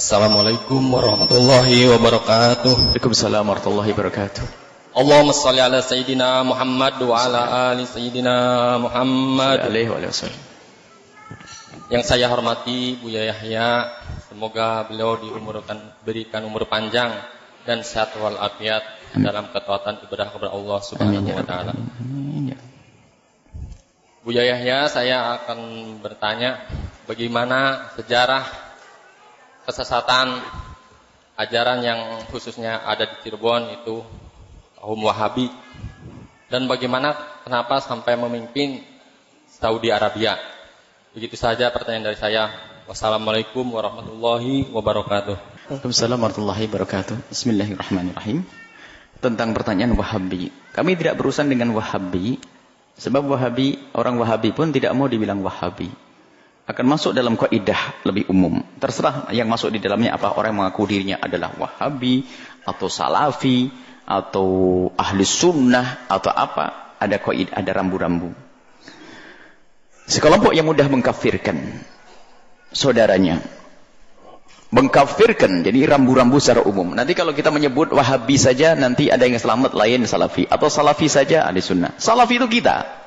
Assalamualaikum warahmatullahi wabarakatuh. Waalaikumsalam warahmatullahi wabarakatuh. Allahumma shalli ala sayyidina Muhammad wa ala ali sayyidina Muhammad. Alaihi wasallam. Yang saya hormati Buya Yahya, semoga beliau berikan umur panjang dan sehat walafiat dalam ketaatan ibadah kepada Allah Subhanahu wa taala. Buya Yahya, saya akan bertanya bagaimana sejarah kesesatan ajaran yang khususnya ada di Cirebon itu kaum Wahabi, dan bagaimana kenapa sampai memimpin Saudi Arabia. Begitu saja pertanyaan dari saya. Wassalamualaikum warahmatullahi wabarakatuh. Waalaikumsalam warahmatullahi wabarakatuh. Bismillahirrahmanirrahim. Tentang pertanyaan Wahabi, kami tidak berurusan dengan Wahabi, sebab Wahabi, orang Wahabi pun tidak mau dibilang Wahabi. Akan masuk dalam kaidah lebih umum. Terserah yang masuk di dalamnya apa. Orang yang mengaku dirinya adalah Wahabi atau Salafi atau Ahli Sunnah atau apa, ada kaidah, ada rambu-rambu. Sekelompok yang mudah mengkafirkan saudaranya, mengkafirkan, jadi rambu-rambu secara umum. Nanti kalau kita menyebut Wahabi saja, nanti ada yang selamat, lain Salafi, atau Salafi saja Ahli Sunnah. Salafi itu kita,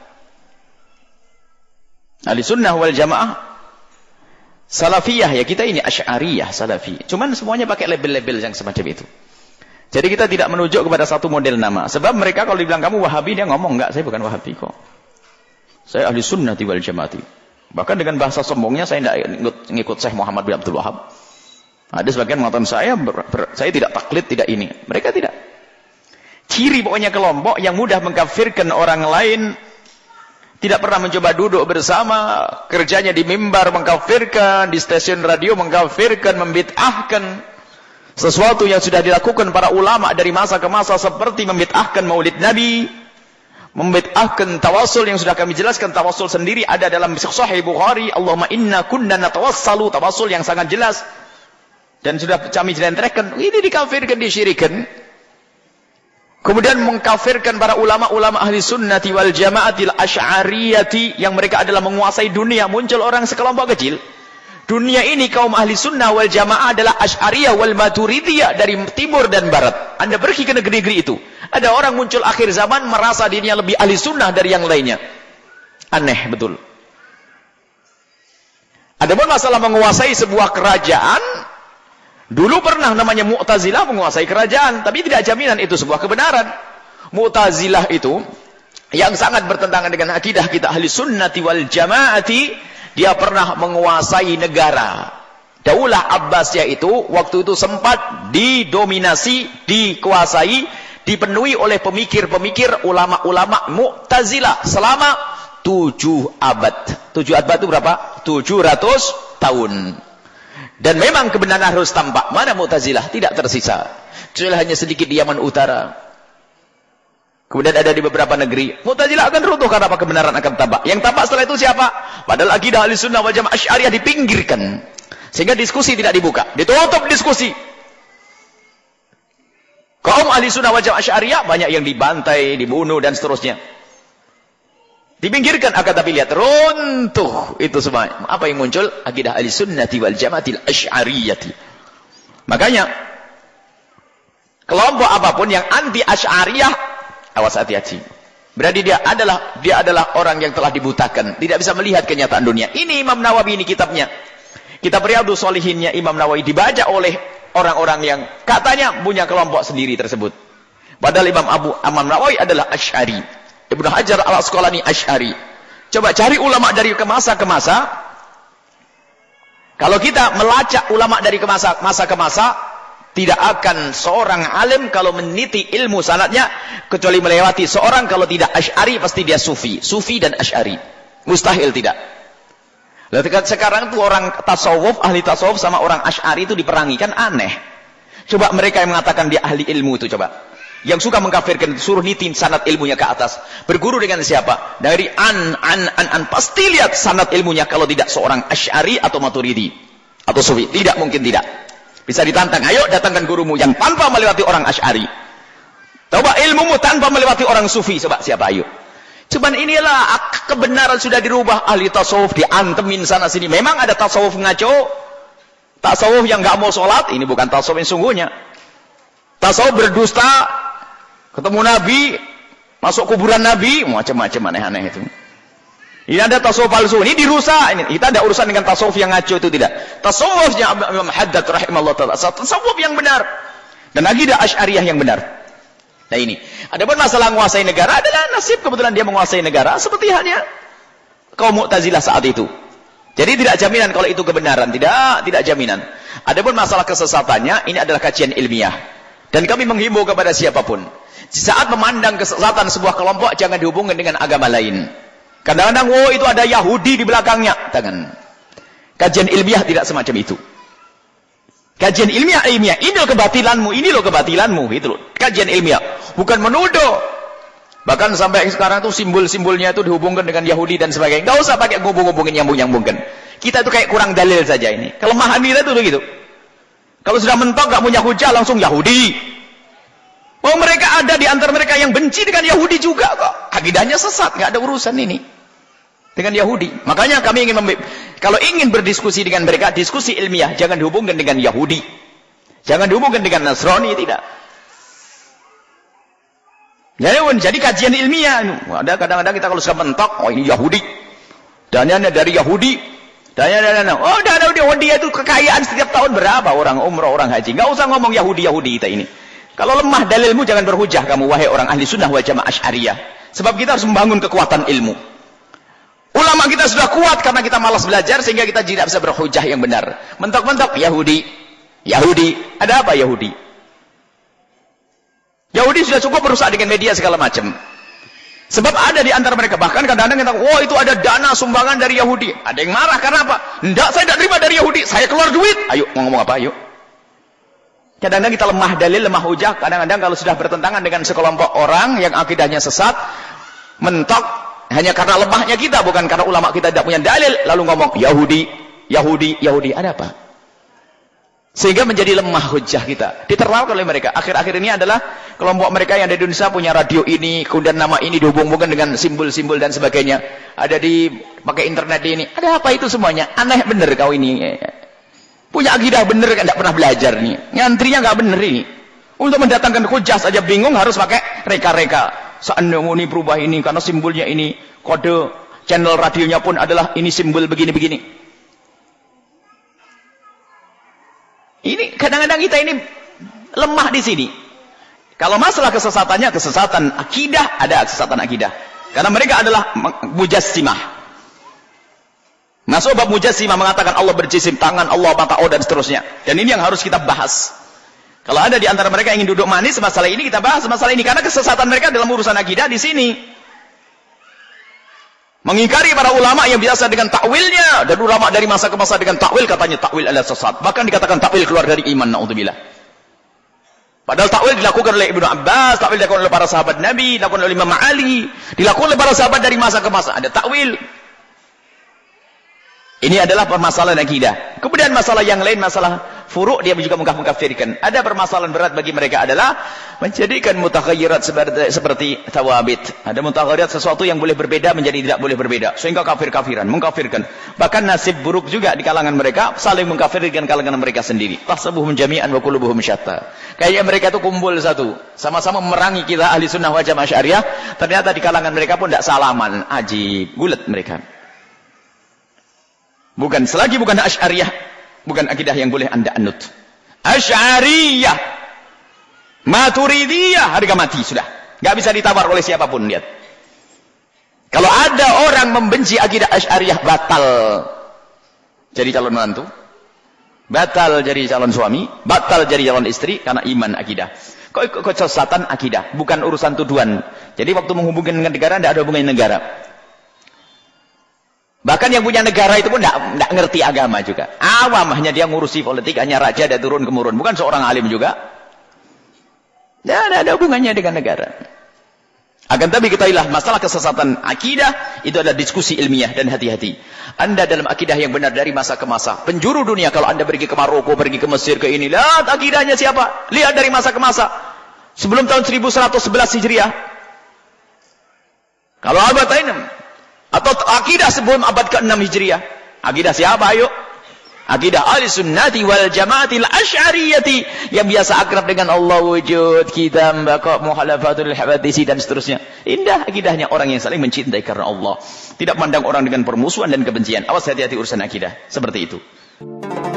Ahli Sunnah wal Jamaah. Salafiyah ya kita ini, Asy'ariyah, Salafi. Cuman semuanya pakai label-label yang semacam itu. Jadi kita tidak menunjuk kepada satu model nama. Sebab mereka kalau dibilang kamu Wahabi, dia ngomong, enggak, saya bukan Wahabi kok. Saya Ahli Sunnah wal Jamaah. Bahkan dengan bahasa sombongnya, saya tidak ngikut Syekh Muhammad bin Abdul Wahab. Ada sebagian mengatakan saya tidak taklid, tidak ini. Mereka tidak. Ciri pokoknya kelompok yang mudah mengkafirkan orang lain, tidak pernah mencoba duduk bersama, kerjanya di mimbar mengkafirkan, di stasiun radio mengkafirkan, membid'ahkan sesuatu yang sudah dilakukan para ulama dari masa ke masa, seperti membid'ahkan Maulid Nabi, membid'ahkan tawasul yang sudah kami jelaskan. Tawasul sendiri ada dalam Sahih Bukhari, Allahumma inna kunna natawassalu, tawasul yang sangat jelas dan sudah kami jelentrehkan. Ini dikafirkan, disyirikan. Kemudian mengkafirkan para ulama-ulama Ahli Sunnati wal Jamaatil Asy'ariyati yang mereka adalah menguasai dunia. Muncul orang sekelompok kecil. Dunia ini kaum Ahli Sunnah wal Jamaah adalah Asy'ariyah wal Maturidiyah dari timur dan barat. Anda pergi ke negeri-negeri itu, ada orang muncul akhir zaman merasa dirinya lebih Ahli Sunnah dari yang lainnya. Aneh betul. Adapun masalah menguasai sebuah kerajaan, dulu pernah namanya Mu'tazilah menguasai kerajaan, tapi tidak jaminan itu sebuah kebenaran. Mu'tazilah itu yang sangat bertentangan dengan akidah kita Ahli Sunnati wal Jamaati, dia pernah menguasai negara. Daulah Abbasiyah itu waktu itu sempat didominasi, dikuasai, dipenuhi oleh pemikir-pemikir ulama-ulama Mu'tazilah selama 7 abad. 7 abad itu berapa? 700 tahun. Dan memang kebenaran harus tampak. Mana Mu'tazilah? Tidak tersisa. Kecuali hanya sedikit di Yaman Utara. Kemudian ada di beberapa negeri. Mu'tazilah akan runtuh karena apa? Kebenaran akan tampak. Yang tampak setelah itu siapa? Padahal akidah Ahli Sunnah wal Jamaah Asy'ariyah dipinggirkan. Sehingga diskusi tidak dibuka. Ditutup diskusi. Kaum Ahli Sunnah wal Jamaah Asy'ariyah banyak yang dibantai, dibunuh dan seterusnya. Dipinggirkan, akan tapi lihat runtuh itu semua. Apa yang muncul? Akidah Ahli Sunnati wal Jamaatil Asy'ariyati. Makanya kelompok apapun yang anti Asy'ariyah, awas hati-hati. Berarti dia adalah orang yang telah dibutakan, tidak bisa melihat kenyataan dunia. Ini Imam Nawawi, ini kitabnya. Kitab Riyadhus Shalihinnya Imam Nawawi dibaca oleh orang-orang yang katanya punya kelompok sendiri tersebut. Padahal Imam Nawawi adalah Asy'ari. Ibnu Hajar al-Asqalani Asy'ari. Coba cari ulama dari ke masa ke masa. Kalau kita melacak ulama dari masa ke masa, tidak akan seorang alim kalau meniti ilmu sanadnya kecuali melewati seorang kalau tidak Asy'ari pasti dia Sufi. Sufi dan Asy'ari. Mustahil tidak. Lalu sekarang itu orang tasawuf, ahli tasawuf sama orang Asy'ari itu diperangi, kan aneh. Coba mereka yang mengatakan dia ahli ilmu itu coba. Yang suka mengkafirkan, suruh nitin sanad ilmunya ke atas. Berguru dengan siapa? Dari an. Pasti lihat sanad ilmunya kalau tidak seorang Asy'ari atau Maturidi. Atau Sufi. Tidak, mungkin tidak. Bisa ditantang. Ayo datangkan gurumu yang tanpa melewati orang Asy'ari. Coba ilmumu tanpa melewati orang Sufi. Coba siapa? Ayo. Cuman inilah kebenaran sudah dirubah. Ahli tasawuf diantemin sana sini. Memang ada tasawuf ngaco. Tasawuf yang nggak mau sholat, ini bukan tasawuf yang sungguhnya. Tasawuf berdusta, ketemu Nabi, masuk kuburan Nabi, macam-macam aneh-aneh itu. Ini ada tasawuf palsu, ini dirusak. Ini kita ada urusan dengan tasawuf yang ngaco itu tidak. Tasawufnya Imam Haddad rahimahullah taala, tasawuf yang benar dan akidah Asy'ariyah yang benar. Nah ini. Adapun masalah menguasai negara adalah nasib, kebetulan dia menguasai negara seperti halnya kaum Mu'tazilah saat itu. Jadi tidak jaminan kalau itu kebenaran, tidak jaminan. Adapun masalah kesesatannya, ini adalah kajian ilmiah. Dan kami menghimbau kepada siapapun, saat memandang kesesatan sebuah kelompok jangan dihubungkan dengan agama lain. Kadang-kadang, oh itu ada Yahudi di belakangnya. Jangan. Kajian ilmiah tidak semacam itu. Kajian ilmiah, ini loh kebatilanmu, itu loh. Kajian ilmiah, bukan menuduh. Bahkan sampai sekarang tuh simbol-simbolnya itu dihubungkan dengan Yahudi dan sebagainya. Nggak usah pakai ngubung-ngubungin, nyambung-nyambungkan. Kita itu kayak kurang dalil saja ini. Kelemahan kita itu begitu. Kalau sudah mentok nggak punya hujah langsung Yahudi. Oh mereka ada di antara mereka yang benci dengan Yahudi juga kok. Akidahnya sesat, nggak ada urusan ini dengan Yahudi. Makanya kami kalau ingin berdiskusi dengan mereka, diskusi ilmiah, jangan dihubungkan dengan Yahudi. Jangan dihubungkan dengan Nasrani, tidak. Jadi kajian ilmiah. Ada kadang-kadang kita kalau sudah mentok, oh ini Yahudi. Dananya dari Yahudi. Oh dana Yahudi itu kekayaan setiap tahun berapa orang umrah, orang haji. Nggak usah ngomong Yahudi kita ini. Kalau lemah dalilmu jangan berhujah kamu wahai orang ahli sunnah wal jamaah Asy'ariyah. Sebab kita harus membangun kekuatan ilmu. Ulama kita sudah kuat karena kita malas belajar sehingga kita tidak bisa berhujah yang benar. Mentok-mentok Yahudi. Ada apa Yahudi? Yahudi sudah cukup merusak dengan media segala macam. Sebab ada di antara mereka, bahkan kadang-kadang kita, oh itu ada dana sumbangan dari Yahudi. Ada yang marah karena apa? Enggak, saya tidak terima dari Yahudi, saya keluar duit. Ayo, mau ngomong apa? Ayo. Kadang-kadang kita lemah dalil, lemah hujah. Kadang-kadang kalau sudah bertentangan dengan sekelompok orang yang akidahnya sesat, mentok hanya karena lemahnya kita, bukan karena ulama kita tidak punya dalil, lalu ngomong Yahudi. Ada apa? Sehingga menjadi lemah hujah kita. Ditertawakan oleh mereka. Akhir-akhir ini adalah kelompok mereka yang di Indonesia punya radio ini, kemudian nama ini dihubung-hubungkan dengan simbol-simbol dan sebagainya. Ada di pakai internet ini. Ada apa itu semuanya? Aneh bener kau ini. Punya akidah bener kan tidak pernah belajar nih. Ngantrinya nggak bener ini. Untuk mendatangkan hujah saja bingung harus pakai reka-reka. Seandainya ini berubah ini karena simbolnya ini, kode channel radionya pun adalah ini simbol begini-begini. Ini kadang-kadang kita ini lemah di sini. Kalau masalah kesesatannya, kesesatan akidah, ada kesesatan akidah. Karena mereka adalah mujassimah. Masuk bab mujassimah mengatakan Allah berjisim, tangan, Allah mata, dan seterusnya. Dan ini yang harus kita bahas. Kalau ada di antara mereka yang ingin duduk manis masalah ini, kita bahas masalah ini. Karena kesesatan mereka dalam urusan akidah di sini. Mengingkari para ulama yang biasa dengan takwilnya, dan ulama dari masa ke masa dengan takwil katanya takwil adalah sesat. Bahkan dikatakan takwil keluar dari iman, naudzubillah. Padahal takwil dilakukan oleh Ibnu Abbas, takwil dilakukan oleh para sahabat Nabi, dilakukan oleh Imam Ali, dilakukan oleh para sahabat dari masa ke masa. Ada takwil. Ini adalah permasalahan akidah. Kemudian masalah yang lain, masalah furu' dia juga mengkafirkan. Ada permasalahan berat bagi mereka adalah menjadikan mutaghayyirat seperti tawabit. Ada mutaghayyirat sesuatu yang boleh berbeda menjadi tidak boleh berbeda. Sehingga kafir-kafiran, mengkafirkan. Bahkan nasib buruk juga di kalangan mereka, saling mengkafirkan kalangan mereka sendiri. Tahsabuhum jami'an wa qulubuhum syatta. Kayak mereka itu kumpul satu. Sama-sama memerangi kita ahli sunnah wal jamaah Asy'ariyah. Ternyata di kalangan mereka pun tidak salaman. Ajib, gulat mereka. Bukan, selagi bukan Asy'ariyah, bukan akidah yang boleh anda anut. Asy'ariyah, Maturidiyah, harga mati sudah. Gak bisa ditawar oleh siapapun, lihat. Kalau ada orang membenci akidah Asy'ariyah, batal jadi calon menantu, batal jadi calon suami, batal jadi calon istri, karena iman akidah. Kesesatan akidah, bukan urusan tuduhan. Jadi waktu menghubungkan dengan negara, tidak ada hubungan negara. Bahkan yang punya negara itu pun tidak ngerti agama juga. Awam, hanya dia ngurusi politik, hanya raja dan turun-temurun. Bukan seorang alim juga. Tidak ada hubungannya dengan negara. Akan tapi ketahuilah, masalah kesesatan akidah, itu adalah diskusi ilmiah dan hati-hati. Anda dalam akidah yang benar dari masa ke masa. Penjuru dunia, kalau anda pergi ke Maroko, pergi ke Mesir, ke ini, lihat akidahnya siapa? Lihat dari masa ke masa. Sebelum tahun 1111 Hijriah. Kalau abad 6. Atau akidah sebelum abad ke-6 Hijriah. Akidah siapa? Ayo. Akidah Ahlussunnati wal Jamaati al-Asy'ariyati yang biasa akrab dengan Allah wujud, kita baqa muhalafatul hawadisi dan seterusnya. Indah akidahnya orang yang saling mencintai karena Allah. Tidak pandang orang dengan permusuhan dan kebencian. Awas hati-hati urusan akidah. Seperti itu.